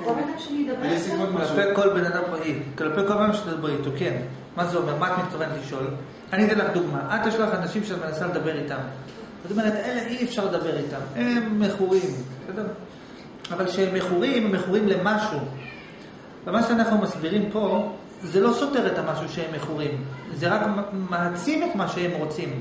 כלפי כל בן אדם בריא, כלפי כל בן אדם שתדבר איתו, כן. מה זה אומר? מה את מתכוונת לשאול? אני אתן לך דוגמה. את יש לך אנשים שאת מנסה לדבר איתם. זאת אומרת, אלה אי אפשר לדבר איתם. הם מכורים. אבל שהם מכורים, הם מכורים למשהו. ומה שאנחנו מסבירים פה, זה לא סותר את המשהו שהם מכורים. זה רק מעצים את מה שהם רוצים.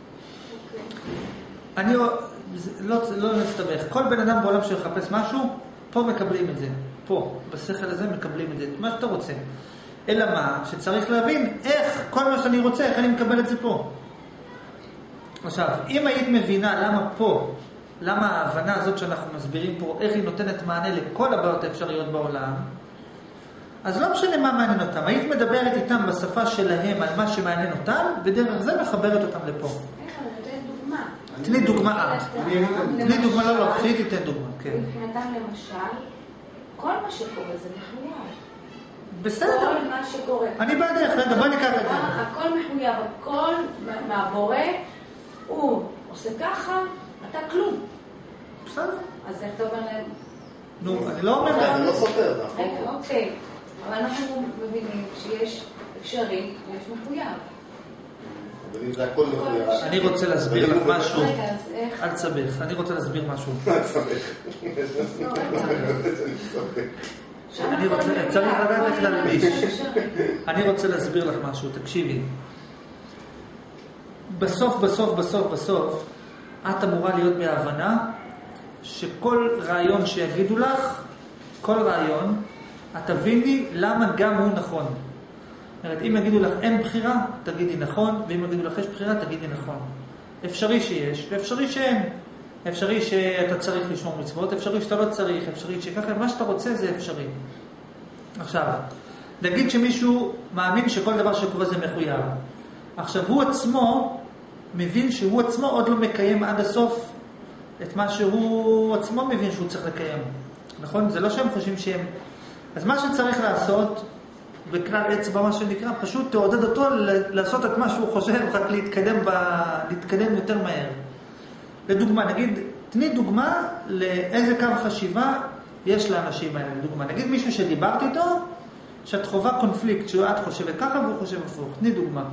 אני לא נסתבך. כל בן אדם בעולם שמחפש משהו, פה מקבלים את זה. פה, בשכל הזה מקבלים את זה. מה שאתה רוצה. אלא מה? שצריך להבין איך כל מה שאני רוצה, איך אני מקבל את זה פה. עכשיו, אם היית מבינה למה פה, למה ההבנה הזאת שאנחנו מסבירים פה, איך היא נותנת מענה לכל הבעיות האפשריות בעולם, אז לא משנה מה מעניין אותם. היית מדברת איתם בשפה שלהם על מה שמעניין אותם, ודרך זה מחברת אותם לפה. איך אני נותן דוגמה? תני דוגמה את. תני דוגמה, לא, תני תיתן דוגמה, כן. מבחינתם למשל, כל מה שקורה זה מחויב. בסדר. כל מה שקורה. אני בעדך, רגע, בואי ניקח את זה. הכל מחויב, הכל מהבורא, הוא עושה ככה, אתה כלום. בסדר. אז איך אתה אומר להם? נו, אני לא אומר להם. זה לא סותר. רגע, אוקיי. אבל אנחנו מבינים שיש אפשרי ויש מחויב. זה הכל מחויב. אני רוצה להסביר לך משהו. רגע, אז איך? אל תסבך, אני רוצה להסביר משהו. אל תסבך. אני רוצה, צריך לדעת איך להלביש. אני רוצה להסביר לך משהו, תקשיבי. בסוף, את אמורה להיות בהבנה שכל רעיון שיגידו לך, כל רעיון, את תביני למה גם הוא נכון. זאת אומרת, אם יגידו לך אין בחירה, תגידי נכון, ואם יגידו לך יש בחירה, תגידי נכון. אפשרי שיש, ואפשרי שאין. אפשרי שאתה צריך לשמור מצוות, אפשרי שאתה לא צריך, אפשרי שככה, מה שאתה רוצה זה אפשרי. עכשיו, נגיד שמישהו מאמין שכל דבר שקורה זה מחויב. עכשיו, הוא עצמו מבין שהוא עצמו עוד לא מקיים עד הסוף את מה שהוא עצמו מבין שהוא צריך לקיים. נכון? זה לא שהם חושבים שהם... אז מה שצריך לעשות, בכלל אצבע מה שנקרא, פשוט תעודד אותו לעשות את מה שהוא חושב, רק להתקדם יותר מהר. לדוגמה, נגיד, תני דוגמה לאיזה קו חשיבה יש לאנשים האלה. לדוגמה, נגיד מישהו שדיברת איתו, שאת חובה קונפליקט, שאת חושבת ככה והוא חושב הפוך. תני דוגמה.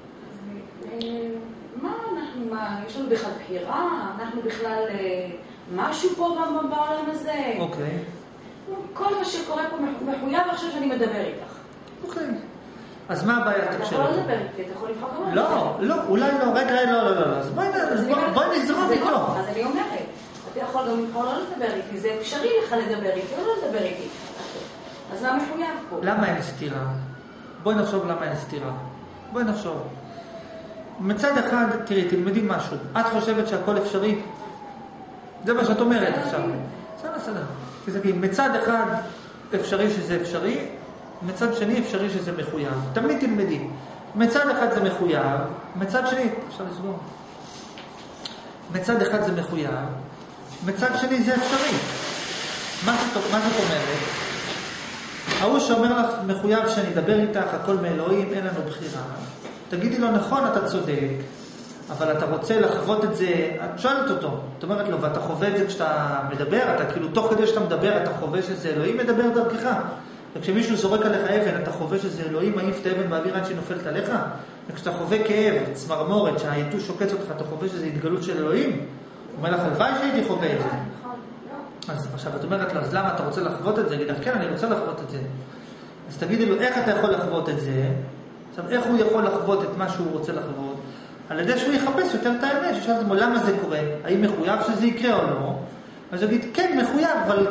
יש לנו בכלל בחירה? אנחנו בכלל משהו פה בעולם הזה? אוקיי. כל מה שקורה פה מחויב עכשיו שאני מדבר איתך. אוקיי. אז מה הבעיה? אתה יכול לא לדבר איתי, אתה יכול לבחור גם... לא, אולי לא, רגע, לא. אז בואי נזרום איתו. אז אני אומרת, אתה יכול גם לבחור לא לדבר איתי, זה אפשרי לך לדבר איתי או לא לדבר איתי. אז מה מחויב פה? למה אין סתירה? בואי נחשוב למה אין סתירה. בואי נחשוב. מצד אחד, תראי, תלמדי משהו. את חושבת שהכל אפשרי? זה מה שאת אומרת עכשיו. בסדר. תסתכלי, מצד אחד אפשרי שזה אפשרי, מצד שני אפשרי שזה מחויב. תמיד תלמדי. מצד אחד זה מחויב, מצד שני, אפשר לסגור. מצד אחד זה מחויב, מצד שני זה אפשרי. מה זאת אומרת? ההוא שאומר לך מחויב שאני אדבר איתך, הכל מאלוהים, אין לנו בחירה. תגידי לו, נכון, אתה צודק, אבל אתה רוצה לחוות את זה, את שואלת אותו, את אומרת לו, ואתה חווה את זה כשאתה מדבר, אתה כאילו תוך כדי שאתה מדבר, אתה חווה שזה אלוהים מדבר דרכך. וכשמישהו זורק עליך אבן, אתה חווה שזה אלוהים מעיף את האבן באוויר עד שנופלת עליך. וכשאתה חווה כאב, צמרמורת, שהיתוש שוקץ אותך, אתה חווה שזה התגלות של אלוהים. הוא אומר לך, הלוואי שהייתי חווה את זה. אז עכשיו את אומרת לו, אז למה אתה רוצה לחוות את זה? יגיד לך, כן, אני רוצה לחוות את זה. אז תגידי לו, איך אתה יכול לחוות את זה? עכשיו, איך הוא יכול לחוות את מה שהוא רוצה לחוות? על ידי שהוא יחפש יותר את האמת, ששאל את למה זה קורה? האם מחויב שזה יקרה או לא? אז הוא יגיד, כן, מחויב, אבל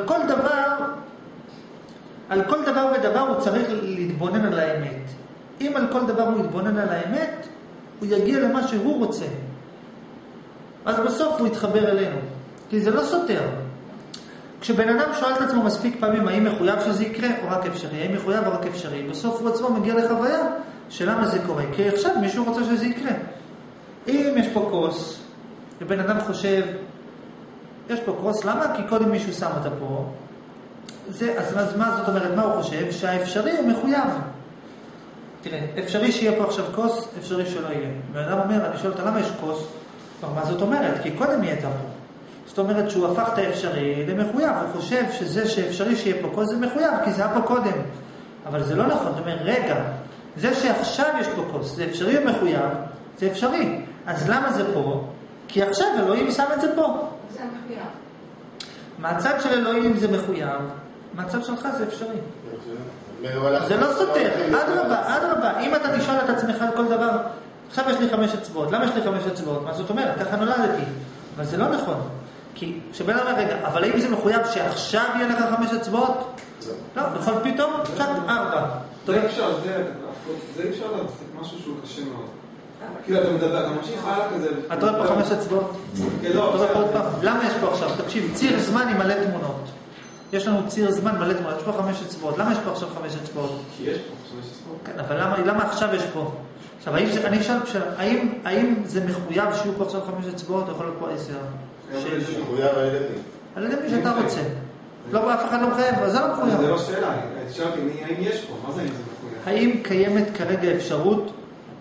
על כל דבר ודבר הוא צריך להתבונן על האמת. אם על כל דבר הוא יתבונן על האמת, הוא יגיע למה שהוא רוצה. אז בסוף הוא יתחבר אלינו. כי זה לא סותר. כשבן אדם שואל את עצמו מספיק פעמים, האם מחויב שזה יקרה או רק אפשרי? האם מחויב או רק אפשרי? בסוף הוא עצמו מגיע לחוויה של למה זה קורה. כי עכשיו מישהו רוצה שזה יקרה. אם יש פה כוס, ובן אדם חושב, יש פה כוס, למה? כי קודם מישהו שם אותה פה. אז מה זאת אומרת? מה הוא חושב? שהאפשרי הוא מחויב. תראה, אפשרי שיהיה פה עכשיו כוס, אפשרי שלא יהיה. בן אדם אומר, אני שואל אותה, למה יש כוס? מה זאת אומרת? כי קודם היא הייתה פה. זאת אומרת שהוא הפך את האפשרי למחויב, הוא חושב שזה שאפשרי שיהיה פה כוס זה מחויב, כי זה היה פה קודם. אבל זה לא נכון, זאת אומרת, רגע, זה שעכשיו יש פה כוס, זה אפשרי או מחויב, זה אפשרי. אז למה זה פה? כי עכשיו אלוהים שם את זה פה. זה מחויב. מהצד של אלוהים זה מחויב, מהצד שלך זה אפשרי. זה לא סותר, אדרבה, אם אתה תשאל את עצמך על כל דבר, עכשיו יש לי 5 אצבעות, למה יש לי 5 אצבעות? מה זאת אומרת? ככה נולדתי. אבל זה לא נכון. כי כשבן אומר רגע, אבל האם זה מחויב שעכשיו יהיה לך 5 אצבעות? לא, בכל פתאום, קצת 4. זה אי אפשר, זה אי אפשר להפסיק משהו שהוא קשה מאוד. כאילו אתה מדבר, אתה ממשיך הלאה כזה. אתה רואה פה 5 אצבעות? כן, לא. למה יש פה עכשיו? תקשיב, ציר זמן עם מלא תמונות. יש לנו ציר זמן מלא תמונות, יש פה 5 אצבעות. למה יש פה עכשיו 5 אצבעות? כי יש פה 5 אצבעות. כן, אבל למה עכשיו יש פה? עכשיו, אני אשאל, האם זה מחויב שיהיו פה עכשיו 5 אצבעות, או יכול להיות פה 10? מחויב על ידי מי? על ידי מי שאתה רוצה. לא, אף אחד לא מחייב, אז זה לא מחויב. זה לא שאלה, שאלתי, האם יש פה? מה זה אם זה מחויב? האם קיימת כרגע אפשרות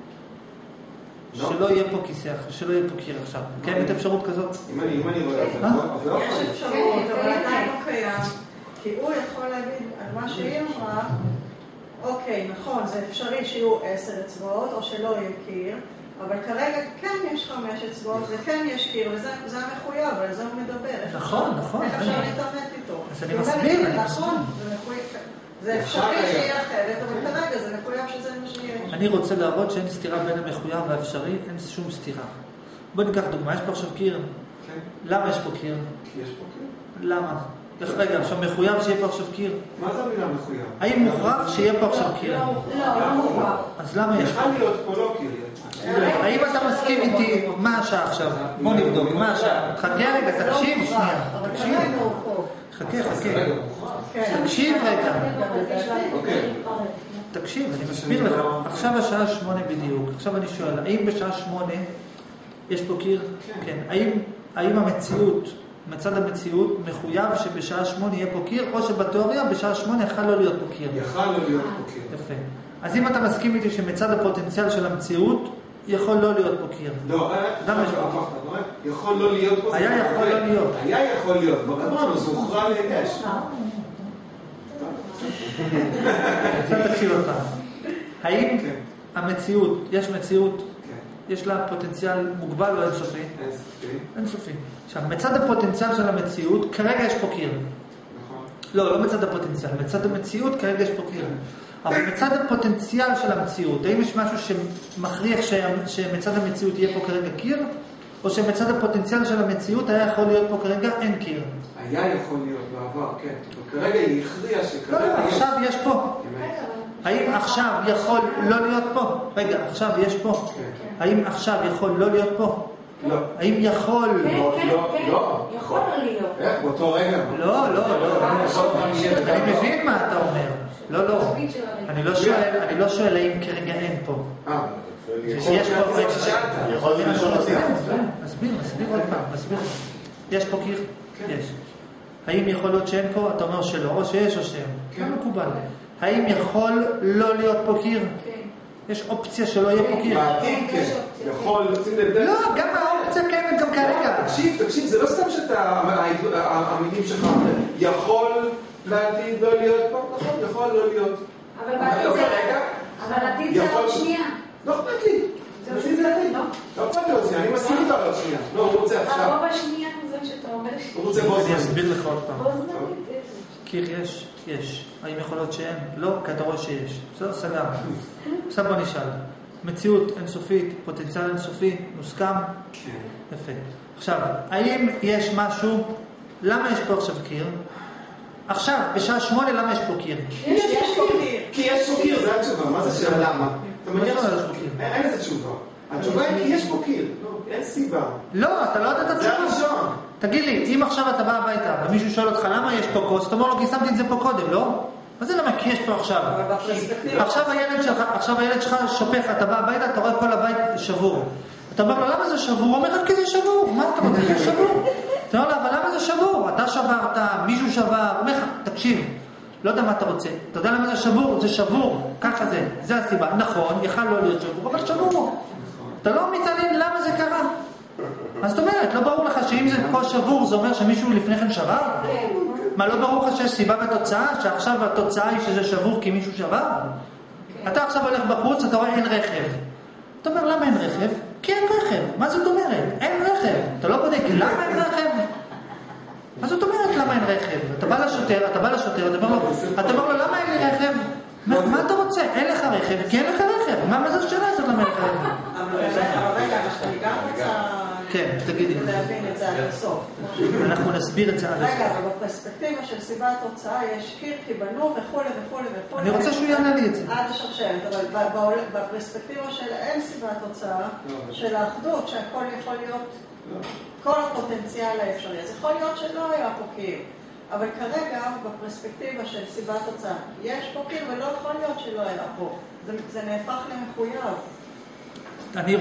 שלא יהיה פה כיסא, שלא יהיה פה קיר עכשיו? קיימת אפשרות כזאת? אם אני רואה את זה, אז לא יש אפשרות, אבל עדיין לא קיים. כי הוא יכול להגיד על מה שהיא אמרה, אוקיי, נכון, זה אפשרי שיהיו 10 אצבעות או שלא יהיה קיר, אבל כרגע כן יש 5 אצבעות וכן יש קיר, וזה המחויב, על זה הוא מדבר. נכון. איך אפשר להתעמת איתו? אז אני מסביר. נכון, זה אפשרי שיהיה אחרת, אבל כרגע זה מחויב שזה מה שיהיה. אני רוצה להראות שאין סתירה בין המחויב והאפשרי, אין שום סתירה. בוא ניקח דוגמה, יש פה עכשיו קיר. כן. למה יש פה קיר? כי יש פה קיר. למה? רגע, עכשיו מחויב שיהיה פה עכשיו קיר. מה זה המילה מחויב? האם מוכרח שיהיה פה עכשיו קיר? לא מוכרח. אז למה יש פה? יכול להיות פה לא קיר. האם אתה מסכים איתי? מה השעה עכשיו? בוא נבדוק, מה השעה? חכה רגע, תקשיב שנייה. תקשיב. חכה. תקשיב רגע. תקשיב, אני מסביר לך. עכשיו השעה 8 בדיוק. עכשיו אני שואל, האם בשעה 8 יש פה קיר? כן. האם המציאות, מצד המציאות, מחויב שבשעה 8 יהיה פה קיר, או שבתיאוריה בשעה 8 יכול לא להיות פה קיר? יכול לא להיות פה קיר. יפה. אז אם אתה מסכים איתי שמצד הפוטנציאל של המציאות, יכול לא להיות פה קיר. לא, למה יש פה? יכול לא להיות פה. היה יכול לא להיות. היה יכול להיות. בגמרנו, זה הוכרע לאש. עכשיו תקשיב אותך. האם המציאות, יש מציאות, יש לה פוטנציאל מוגבל או אינסופי? אינסופי. עכשיו, מצד הפוטנציאל של המציאות, כרגע יש פה קיר. נכון. לא מצד הפוטנציאל, מצד המציאות כרגע יש פה קיר. אבל מצד הפוטנציאל של המציאות, האם יש משהו שמכריח שמצד המציאות יהיה פה כרגע קיר? או שמצד הפוטנציאל של המציאות היה יכול להיות פה כרגע אין קיר? היה יכול להיות בעבר, כן. וכרגע היא הכריעה שכרגע... לא, עכשיו יש פה. האם עכשיו יכול לא להיות פה? רגע, עכשיו יש פה. האם עכשיו יכול לא להיות פה? לא. האם יכול? כן, יכול לא להיות. איך? באותו רגע? לא. אני מבין מה אתה אומר. לא. אני לא שואל האם כרגע אין פה. יש פה... יכול להיות לשאול אותי. מסביר עוד פעם. יש פה קיר? יש. האם יכול להיות שאין פה? אתה אומר שלא, או שיש או שאין. כן מקובל. האם יכול לא להיות פה קיר? כן. יש אופציה שלא יהיה פה קיר? בעתיד כן. יכול, יוצאים לבדל. לא, גם האופציה קיימת גם כרגע. תקשיב, זה לא סתם שאתה, המילים שלך, יכול בעתיד לא להיות פה, נכון? יכול לא להיות. אבל בעתיד זה עוד שנייה. לא אכפת לי. לא אכפת לי עוד שנייה, אני מסכים איתה עוד שנייה. לא, הוא רוצה עכשיו. הרוב השנייה זאת שאתה אומר הוא רוצה בו זמן. אני אסביר לך עוד פעם. בו זמן. קיר יש. האם יכול להיות שאין? לא, כי אתה רואה שיש. בסדר, סגר. עכשיו בוא נשאל. מציאות אינסופית, פוטנציאל אינסופי, מוסכם? כן. יפה. עכשיו, האם יש משהו, למה יש פה עכשיו קיר? עכשיו, בשעה 8, למה יש פה קיר? יש פה קיר. כי יש פה קיר, זה התשובה. מה זה שאלה? למה? אתה מניח אין איזה תשובה. התשובה היא כי יש פה קיר. אין סיבה. לא, אתה לא יודע את התשובה. זה הראשון. תגיד לי, אם עכשיו אתה בא הביתה ומישהו שואל אותך למה יש פה כוס, אתה אומר לו כי שמתי את זה פה קודם, לא? מה זה למה? כי יש פה עכשיו. עכשיו הילד שלך שופך, אתה בא הביתה, אתה רואה כל הבית שבור. אתה אומר לו למה זה שבור? הוא אומר לך כי זה שבור. מה אתה רוצה? זה שבור. אתה אומר לו אבל למה זה שבור? אתה שברת, מישהו שבר, הוא אומר לך, תקשיב, לא יודע מה אתה רוצה. אתה יודע למה זה שבור? זה שבור. ככה זה הסיבה. נכון, יכל לא להיות שבור, אבל שבור. אתה לא מתעניין למה זה קרה. מה זאת אומרת? לא ברור לך שאם זה פה שבור, זה אומר שמישהו לפני כן שבר? מה, לא ברור לך שיש סיבה בתוצאה? שעכשיו התוצאה היא שזה שבור כי מישהו שבר? אתה עכשיו הולך בחוץ, אתה רואה אין רכב. אתה אומר, למה אין רכב? כי אין רכב. מה זאת אומרת? אין רכב. אתה לא בודק, למה אין רכב? מה זאת אומרת, למה אין רכב? אתה בא לשוטר, אתה אומר לו, למה אין לי רכב? מה אתה רוצה? אין לך רכב, כי אין לך רכב. מה זה השאלה הזאת, למה אין לך רכב? אבל רגע, אני גם רוצה... כן, תגידי. להבין את זה עד הסוף. אנחנו נסביר את זה עד הסוף. רגע, אבל בפרספקטיבה של סיבת תוצאה יש קיר כי בנו וכו'. אני רוצה שהוא יענה לי את זה. עד השרשרת, אבל בפרספקטיבה של אין סיבת תוצאה, של האחדות, שהכל יכול להיות, כל הפוטנציאל האפשרי. אז יכול להיות שלא היה פה קיר. אבל כרגע, בפרספקטיבה של סיבת תוצאה, יש פה קיר ולא יכול להיות שלא היה פה. זה נהפך למחויב. אני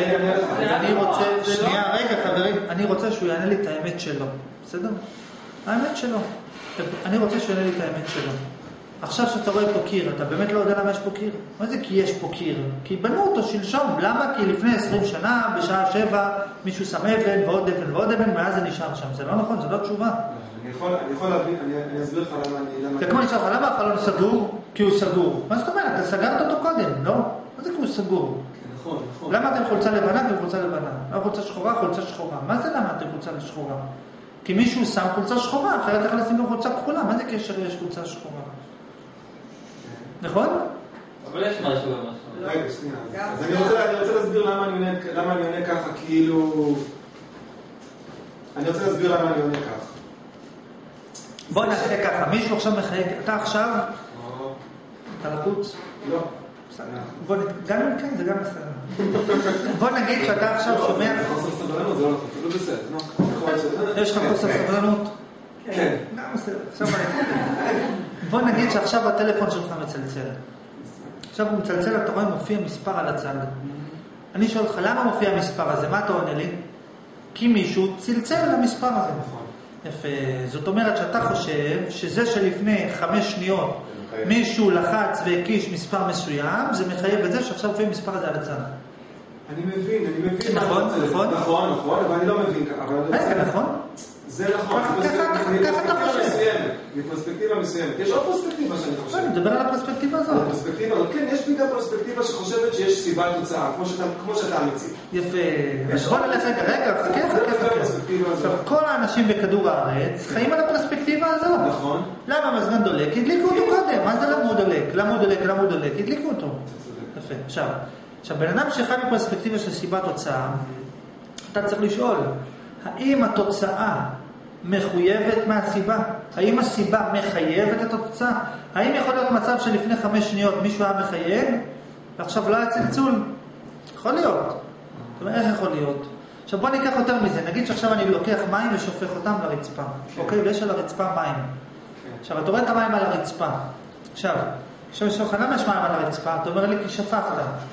רוצה, שנייה, רגע חברים, אני רוצה שהוא יענה לי את האמת שלו, בסדר? האמת שלו. אני רוצה שהוא יענה לי את האמת שלו. עכשיו שאתה רואה פה קיר, אתה באמת לא יודע למה יש פה קיר? מה זה כי יש פה קיר? כי בנו אותו שלשום. למה? כי לפני 20 שנה, בשעה 7, מישהו שם אבן ועוד אבן ועוד אבן, ואז זה נשאר שם. זה לא נכון, זה לא תשובה. אני יכול להבין, אני אסביר לך למה... זה כמו נשאר לך, למה החלון סגור? כי הוא סגור. מה זאת אומרת? אתה סגרת אותו קודם, לא? מה זה כי הוא סגור? נכון. למה אתם חולצה לבנה וחולצה לבנה? לא חולצה שחורה, חולצה שחורה. מה זה למה אתם חולצה שחורה? כי מישהו שם חולצה שחורה, אחרת איך לשים גם חולצה כחולה. מה זה קשר יש חולצה שחורה? נכון? אבל יש משהו במשהו. רגע, שנייה. אז אני רוצה להסביר למה אני עונה ככה, כאילו... אני רוצה להסביר למה אני עונה ככה. בוא נעשה ככה, מישהו עכשיו מחייג, אתה עכשיו? אתה לחוץ? לא. גם אם כן, זה גם בסדר. בוא נגיד שאתה עכשיו שומע... חוסר סבלנות, זה לא נכון, זה לא בסדר. יש לך חוסר סבלנות? כן. גם בסדר, עכשיו בוא נגיד שעכשיו הטלפון שלך מצלצל. עכשיו הוא מצלצל, אתה רואה מופיע מספר על הצד. אני שואל אותך, למה מופיע המספר הזה? מה אתה עונה לי? כי מישהו צלצל למספר הזה. נכון. יפה. זאת אומרת שאתה חושב שזה שלפני 5 שניות מישהו לחץ והקיש מספר מסוים, זה מחייב את זה שעכשיו מופיע מספר הזה על הצד. אני מבין. נכון. אבל אני לא מבין ככה. רגע, נכון? זה נכון. ככה אתה חושב. מפרספקטיבה מסוימת. יש עוד פרספקטיבה שאני חושב. אני מדבר על הפרספקטיבה הזאת. הפרספקטיבה הזאת, כן, יש בעיקר פרספקטיבה שחושבת שיש סיבה תוצאה, כמו שאתה מציג. יפה. אז בוא נלך רגע, חכה. כל האנשים בכדור הארץ חיים על הפרספקטיבה הזאת. נכון. למה המזגן דולק? הדליקו אותו קודם. מה זה למה הוא דולק? הדליקו אותו. יפה. עכשיו, בן אדם שחי בפרספקטיבה של סיבה תוצאה, אתה צריך לשאול, האם התוצאה מחויבת מהסיבה? האם הסיבה מחייבת את התוצאה? האם יכול להיות מצב שלפני 5 שניות מישהו היה מחייב, ועכשיו לא היה צלצול? יכול להיות. זאת אומרת, איך יכול להיות? עכשיו בוא ניקח יותר מזה. נגיד שעכשיו אני לוקח מים ושופך אותם לרצפה. אוקיי? ויש על הרצפה מים. עכשיו, אתה רואה את המים על הרצפה. עכשיו יש לך, למה יש מים על הרצפה? אתה אומר לי, כי שפכת.